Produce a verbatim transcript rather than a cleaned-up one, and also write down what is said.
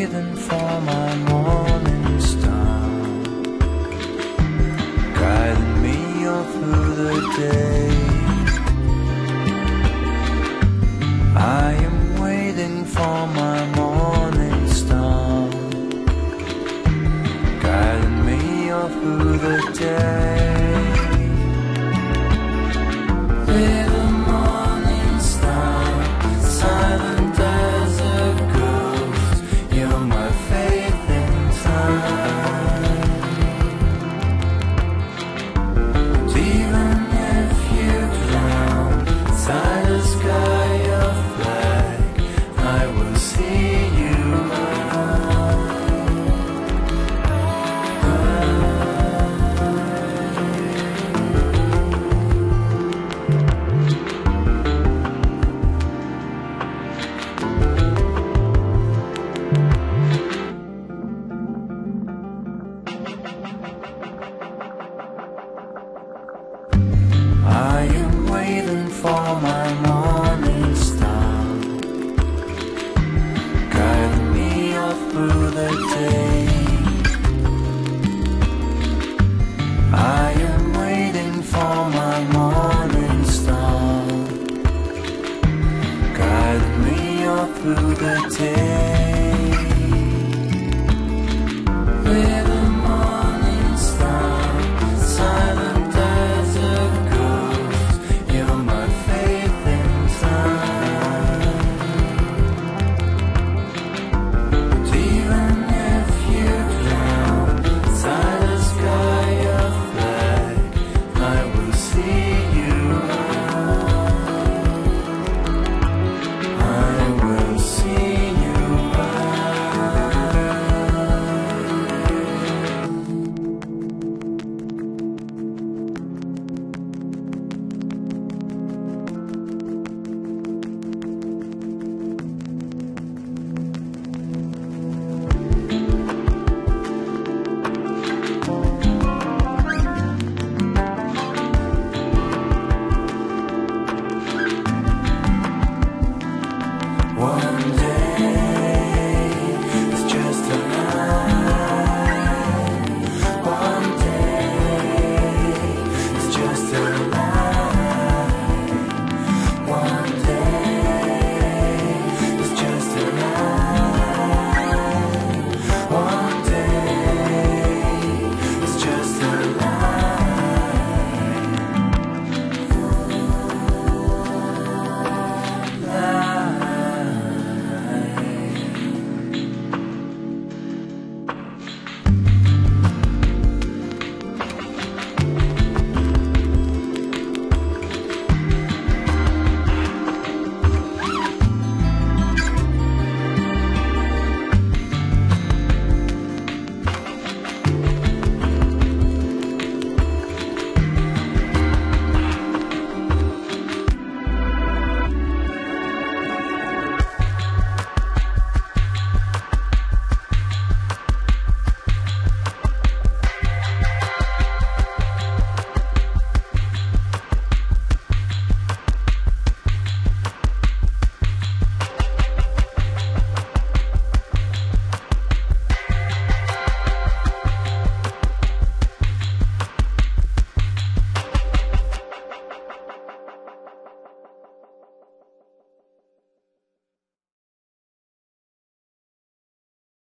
waiting for my morning star, guiding me all through the day. I am waiting for my morning star, guiding me all through the day. Little morning star, silent as a ghost, you're my faith in time. And even if you drown inside the sky of black, I will see you I am waiting for my morning star, guiding me all through the day. I am waiting for my morning star, guiding me all through the